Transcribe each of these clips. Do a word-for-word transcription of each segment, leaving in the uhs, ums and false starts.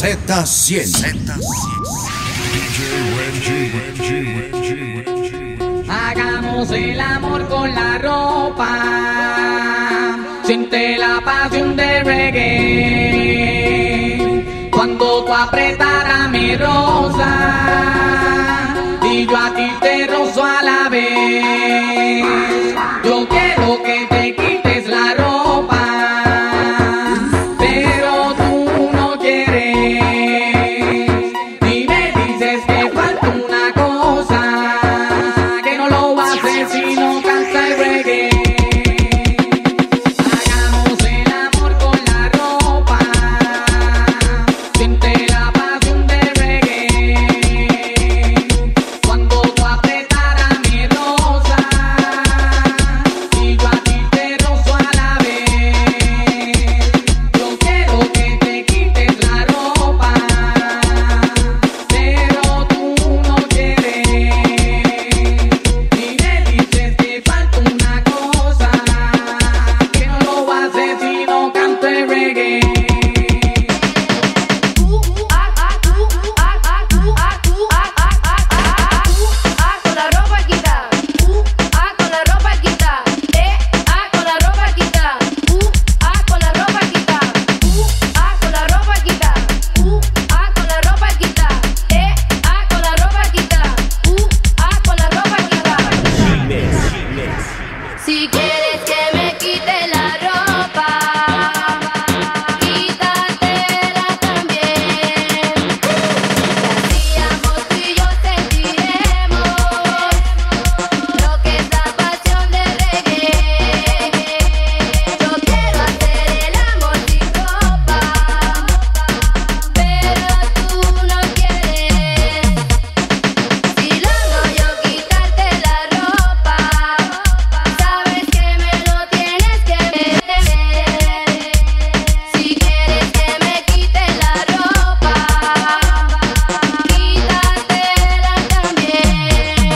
Z cien. Hagamos el amor con la ropa, siente la pasión del reggae. Cuando tú apretaras mi rosa y yo a ti te rozo a la vez, yo quiero que te quites la ropa, pero tú no quieres y me dices que falta una cosa, que no lo vas a hacer si no canta el reggae. Hagamos el amor con la ropa, siente la pasión del reggae. Cuando tú apretaras mi rosa y yo a ti te rozo a la vez, yo quiero que te quites la ropa, pero tú no quieres y me dices que falta una cosa, que no lo vas a hacer si no canto el reggae. Con la ropa quitada, ah, con la ropa quitada, eh, ah, con la ropa quitada, ah, con la ropa quitada, ah, con la ropa quitada, ah, con la ropa quitada, eh, ah, con la ropa quitada, ah, con la ropa quitada. Si quieres que me quite la ropa, quítatela también. Si hacíamos tú y yo sentiremos lo que es la pasión del reggae. Yo quiero hacer el amor sin ropa, pero tú no quieres. Si logro yo quitarte la ropa, sabes que me lo tienes que meter. Si quieres que me quite la ropa, quítatela también.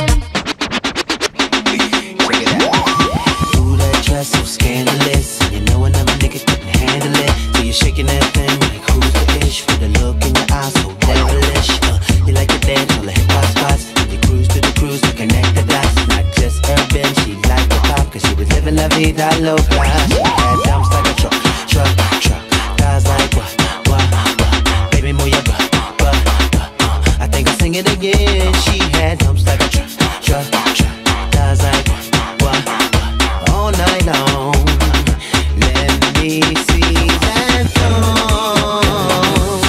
Ooh, that dress so scandalous. You know another nigga couldn't handle it. So you're shaking that thing like who's the ish? With the look in your eyes so devilish. Uh, you like to dance all the hip hop spots. You cruise to the cruise to connect the dots. Not just urban, she liked the pop, cause she was living la vida loca. She had dumps like a truck, truck, truck. Guys like what, what, what? Baby, move your butt, butt, butt. Uh, I think I'll sing it again. She had dumps like a truck, truck, truck. Guys like what, what, what? All night long. Let me see that thong,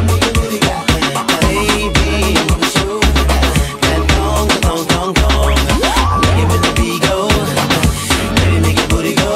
baby. That thong, thong, thong, thong. I like it when the beat go. Baby, make your booty go.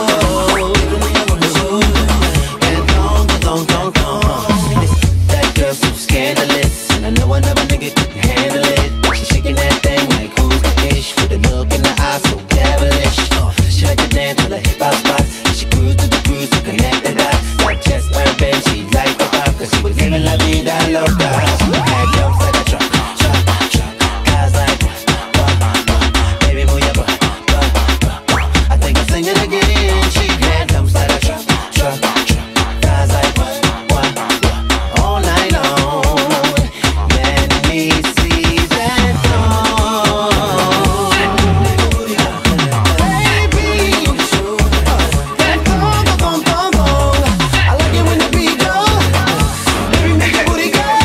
That thong, thong, thong, thong. That girl so scandalous, and I know another nigga couldn't handle it. She shaking that thing like who's the ish? With a look in the eyes so devilish. Uh, she like to dance till the hip hop spots. She cruise to the cruise to connect the dots. Not just urban, she liked the pop, cause she was living la vida loca. She had jumps like a truck, truck, truck. Guys like what, what, what? Baby, move your butt, butt, butt, butt. I think I'll sing it again. She had jumps like a truck, truck, truck. Guys like what, what, what? All night long. Let me see that thong, baby. That thong, thong, thong, thong. I like it when the beat go. Baby, make your booty go.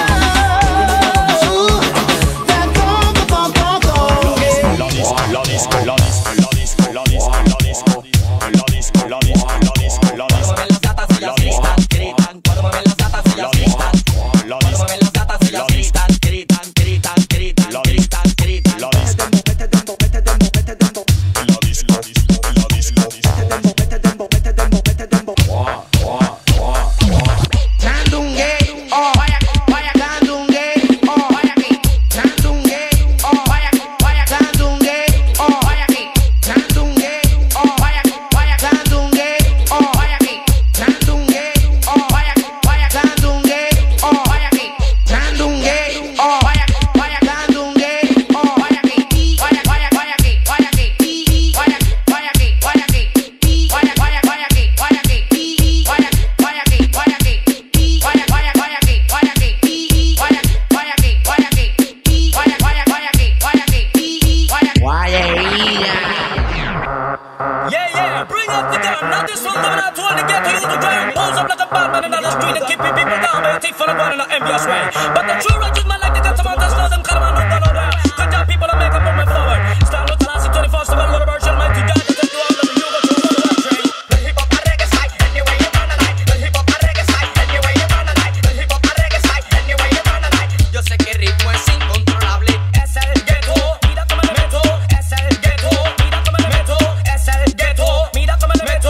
That thong, thong, thong, thong. La disco, la disco, la disco, la disco, la disco, la disco. Yeah, yeah, bring up the gun. Now this one coming out to all the ghetto youth to drive. Pose up like a bad man in the street and keeping people down by a thief full of one in an envious way. But the true righteous man like the death of others, know them kind of man who gone over. Good job, people are making movement forward. Stand with Tallahassee twenty-first of all, little virtual mighty God to take you all over. You go to one of that train. The hip hop and reggae side, anyway you run a night. The hip hop and reggae side, anyway you run a night. The hip hop and reggae side, anyway you run a night. Yo sé que el ritmo es incontrolable. Es el ghetto, mira cómo le meto. Es el ghetto, mira cómo le meto. Es el ghetto, mira cómo le meto.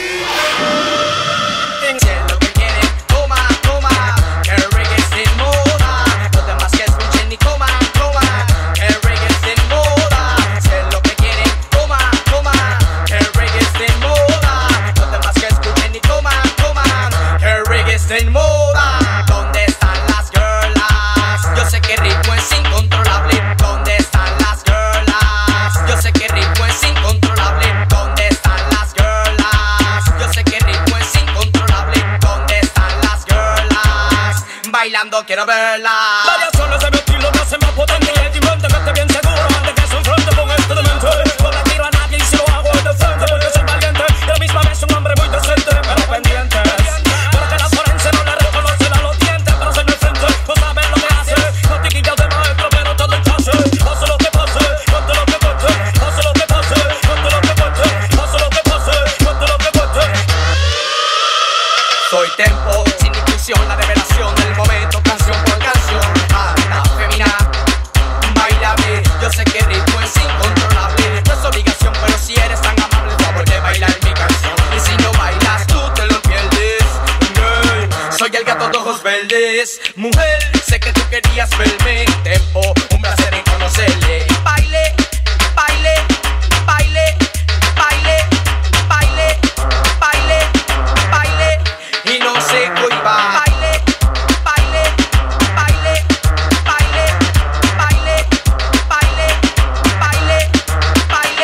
Si es lo que quieren, toma, toma. Que el reggae es en moda. Los demás que escuchen ni coman, coman. Que el reggae es en moda. Si es lo que quieren, toma, toma. Que el reggae es en moda. Los demás que escuchen ni coman, coman. Que el reggae es en moda. ¿Dónde están las girlas? Yo sé que el ritmo es incontrolable. ¿Dónde están las girlas? Yo sé que el ritmo es incontrolable. ¿Dónde están las girlas? Yo sé que el ritmo es incontrolable. ¿Dónde están las girlas? Bailando quiero verlas. Variaciones de mi estilo me hacen más potente. Diferente que esté bien seguro antes que se enfrente con este demente. No le tiro a nadie y si lo hago es de frente porque soy valiente. Y a la misma vez un hombre muy decente, pero pendiente. Porque la forense no le reconocen a los dientes. Pero soy de frente, no saben lo que hace. No tiquillas de maestro, pero todo el pase. Hace lo que pase, cuente lo que cuente. Hace lo que pase, cuente lo que cuente. Hace lo que pase, cuente lo que cuente. Soy tempo, sin discusión, la revelación del momento, canción por canción. Anda, femina, bailable. Yo sé que el ritmo es incontrolable. No es obligación, pero si eres tan amable, favor de bailar mi canción. Y si no bailas, tú te lo pierdes. Hey, soy el gato de ojos verdes. Mujer, sé que tú querías verme. Tempo, un placer en conocerle. Baile, baile, baile, baile, baile, baile, baile. Y no se cohiba. Baile, baile, baile, baile, baile, baile, baile, baile.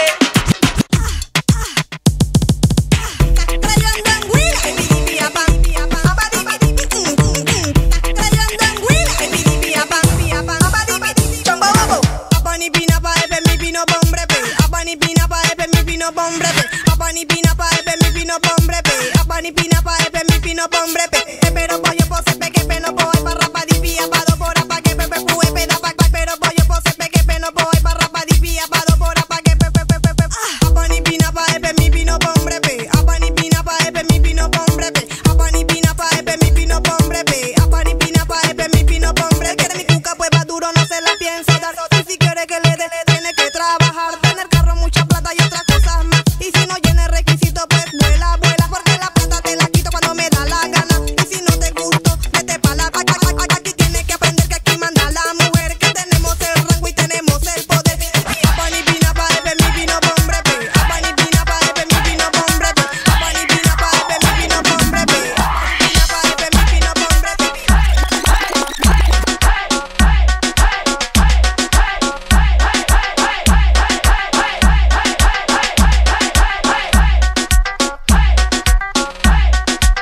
Trayendo en Willa, el bidibia pan, abadibidi, trayendo en Willa, el bidibia pan, abadibidi, chombo bobo. Apani pina pa epe mi pino pombre pe, apani pina pa epe mi pino pombre pe, apani pina pa epe mi pino pombre pe, apani pina pa epe mi pino pombre pe. Pero pollo po sepe que peno po ay para padipia pado por apa que pepe pu epe da pa pero pollo po sepe que peno po ay para padipia pado por apa que pepe pepe pepe. Apani pina pa epe mi pino pombre pe, apani pina pa epe mi pino pombre pe, apani pina pa epe mi pino pombre pe, apani pina pa epe mi pino pombre. Quiere mi cuca pues va duro no se la piensa dar. Y si quiere que le dé tiene que trabajar, tener carro, mucha plata y otras cosas más. Y si no llena requisitos pues vuela, vuela porque la plata te la quito cuando me da la gana. Y si no te gusto, vete pa' la pa' aquí tienes que aprender que aquí manda la mujer, que tenemos el rango y tenemos el poder. Apani pina pa' epe mi pino pombre pe, apani pina pa' epe mi pino pombre pe, apani pina pa' epe mi pino pombre pe, pina pa' epe mi pino pombre pe.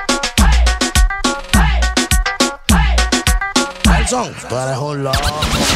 Nelson, tú eres un loco.